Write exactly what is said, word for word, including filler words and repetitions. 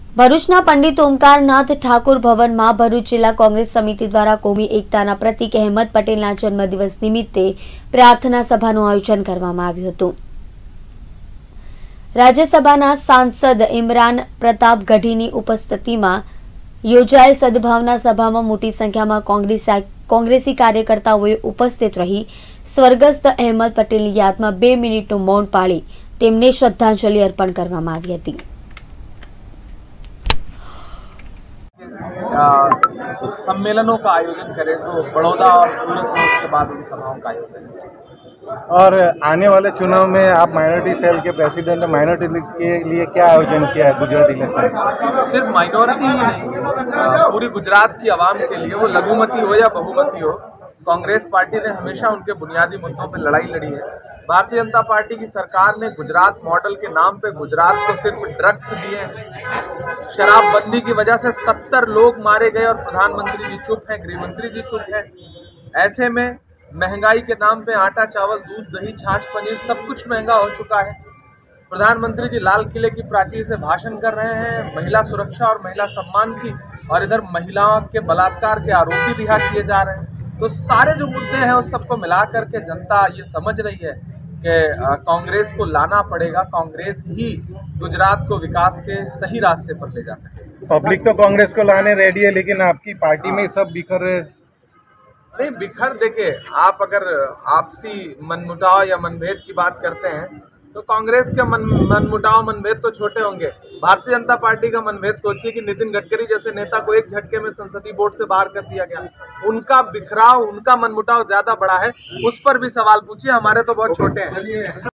ભરૂચના પંડિત ઓમકારનાથ ઠાકોર ભવનમાં ભરૂચ જિલ્લા કોંગ્રેસ સમિતિ દ્વારા કોમી એકતાના પ્રતીક અહેમદ પટેલના જન્મદિવસ નિમિત્તે પ્રાર્થના સભાનું આયોજન કરવામાં આવ્યું હતું। રાજ્યસભાના સાંસદ ઇમરાન પ્રતાપ ગઢીની ઉપસ્થિતિમાં યોજાયેલ સદભાવના સભામાં મોટી સંખ્યામાં કોંગ્રેસી કાર્યકર્તાઓએ ઉપસ્થિત રહી સ્વર્ગસ્થ અહેમદ પટેલની યાદમાં બે મિનિટનું મૌન પાળી તેમને શ્રદ્ધાંજલિ અર્પણ કરવામાં આવી હતી। सम्मेलनों का आयोजन करें तो बड़ौदा और सूरत में उसके बाद उन सभाओं का आयोजन करें। और आने वाले चुनाव में आप माइनॉरिटी सेल के प्रेसिडेंट माइनॉरिटी के लिए क्या आयोजन किया है गुजरात इलेक्शन? सिर्फ माइनॉरिटी ही नहीं, पूरी गुजरात की आवाम के लिए, वो लघुमती हो या बहुमती हो, कांग्रेस पार्टी ने हमेशा उनके बुनियादी मुद्दों पर लड़ाई लड़ी है। भारतीय जनता पार्टी की सरकार ने गुजरात मॉडल के नाम पे गुजरात को सिर्फ ड्रग्स दिए, शराबबंदी की वजह से सत्तर लोग मारे गए और प्रधानमंत्री जी चुप हैं, गृह मंत्री जी चुप हैं। ऐसे में महंगाई के नाम पे आटा चावल दूध दही छाछ पनीर सब कुछ महंगा हो चुका है। प्रधानमंत्री जी लाल किले की प्राचीर से भाषण कर रहे हैं महिला सुरक्षा और महिला सम्मान की, और इधर महिलाओं के बलात्कार के आरोपी रिहा किए जा रहे हैं। तो सारे जो मुद्दे हैं उस सबको मिला करके जनता ये समझ रही है कि कांग्रेस को लाना पड़ेगा, कांग्रेस ही गुजरात को विकास के सही रास्ते पर ले जा सके। पब्लिक तो कांग्रेस को लाने रेडी है, लेकिन आपकी पार्टी में सब बिखर नहीं बिखर देखे, आप अगर आपसी मनमुटाव या मनभेद की बात करते हैं तो कांग्रेस के मन मनमुटाव मनभेद तो छोटे होंगे। भारतीय जनता पार्टी का मनभेद सोचिए कि नितिन गडकरी जैसे नेता को एक झटके में संसदीय बोर्ड से बाहर कर दिया गया, उनका बिखराव, उनका मनमुटाव ज्यादा बड़ा है। उस पर भी सवाल पूछिए, हमारे तो बहुत छोटे हैं।